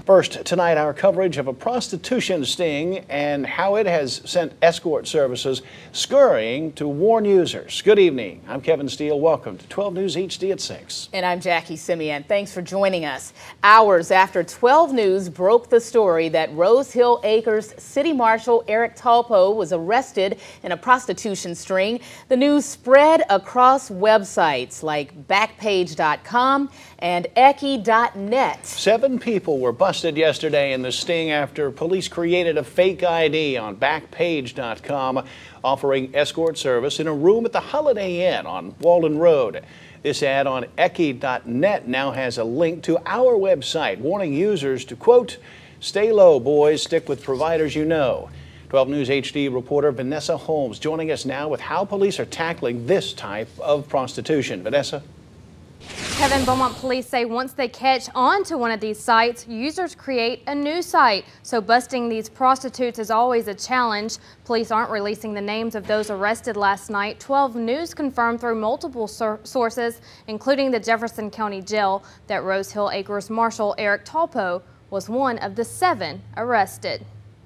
First, tonight, our coverage of a prostitution sting and how it has sent escort services scurrying to warn users. Good evening. I'm Kevin Steele. Welcome to 12 News HD at 6. And I'm Jackie Simeon. Thanks for joining us. Hours after 12 News broke the story that Rose Hill Acres City Marshal Eric Talpo was arrested in a prostitution sting, the news spread across websites like Backpage.com and Eki.net. 7 people were busted yesterday in the sting after police created a fake ID on Backpage.com offering escort service in a room at the Holiday Inn on Walden Road. This ad on Eki.net now has a link to our website warning users to, quote, "Stay low, boys, stick with providers you know." 12 News HD reporter Vanessa Holmes joining us now with how police are tackling this type of prostitution. Vanessa? Kevin, Beaumont police say once they catch on to one of these sites, users create a new site. So busting these prostitutes is always a challenge. Police aren't releasing the names of those arrested last night. 12 News confirmed through multiple sources, including the Jefferson County Jail, that Rose Hill Acres Marshal Eric Talpo was one of the 7 arrested.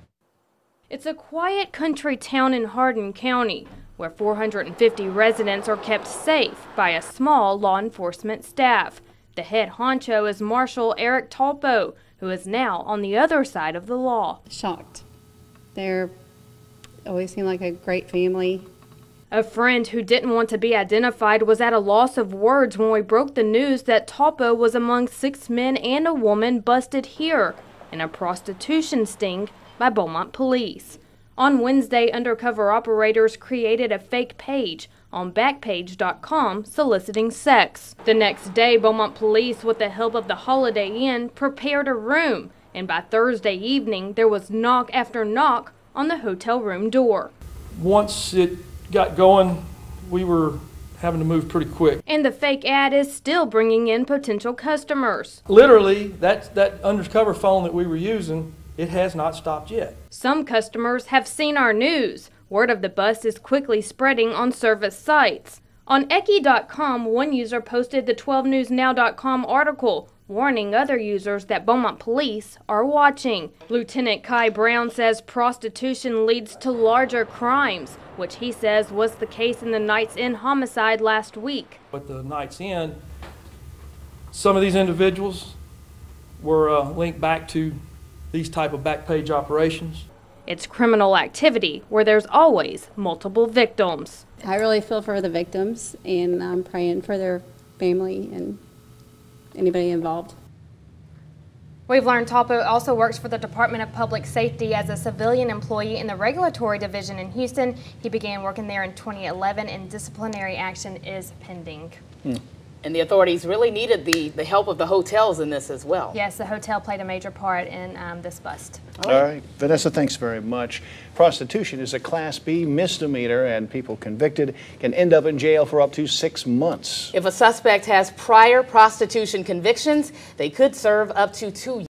It's a quiet country town in Hardin County, where 450 residents are kept safe by a small law enforcement staff. The head honcho is Marshal Eric Talpo, who is now on the other side of the law. Shocked. They're always seem like a great family. A friend who didn't want to be identified was at a loss of words when we broke the news that Talpo was among 6 men and a woman busted here in a prostitution sting by Beaumont police. On Wednesday, undercover operators created a fake page on Backpage.com soliciting sex. The next day, Beaumont police, with the help of the Holiday Inn, prepared a room, and by Thursday evening, there was knock after knock on the hotel room door. Once it got going, we were having to move pretty quick. And the fake ad is still bringing in potential customers. Literally, that undercover phone that we were using, it has not stopped yet. Some customers have seen our news. Word of the bust is quickly spreading on service sites. On Eki.com, one user posted the 12newsnow.com article warning other users that Beaumont police are watching. Lieutenant Kai Brown says prostitution leads to larger crimes, which he says was the case in the Knights Inn homicide last week. At the Knights Inn, some of these individuals were linked back to these type of Backpage operations. It's criminal activity where there's always multiple victims. I really feel for the victims, and I'm praying for their family and anybody involved. We've learned Talpo also works for the Department of Public Safety as a civilian employee in the regulatory division in Houston. He began working there in 2011, and disciplinary action is pending. And the authorities really needed the help of the hotels in this as well. Yes, the hotel played a major part in this bust. All right. Vanessa, thanks very much. Prostitution is a Class B misdemeanor, and people convicted can end up in jail for up to 6 months. If a suspect has prior prostitution convictions, they could serve up to 2 years.